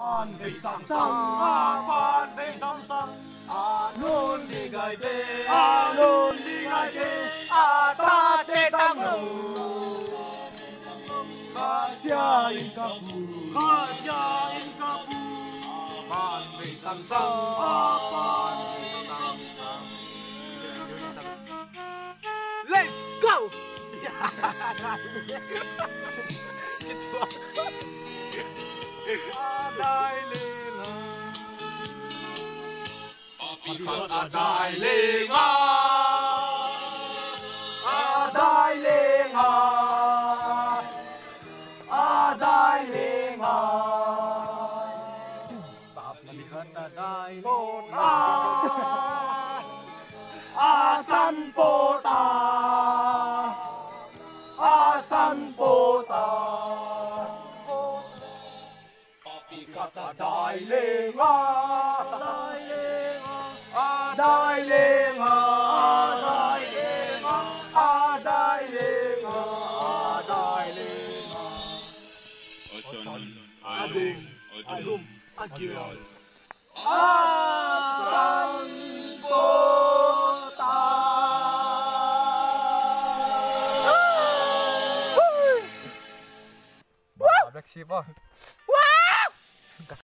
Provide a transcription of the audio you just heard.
Pan về sang sang, pan về sang sang, luôn đi gai tê, luôn đi gai tê, ta tê tam nô. Khasia in kapu, pan về sang sang, pan về sang sang. Let's go. Đại Liên Đại Liên Đại Liên Đại Liên Đại San Bồ Tát San Bồ Tát Đại Liên Đại Liên Đại Liên Đại Liên Đại Liên Đại Liên Asan Alum Adum Agyal San Bồ Tát. Black Sheep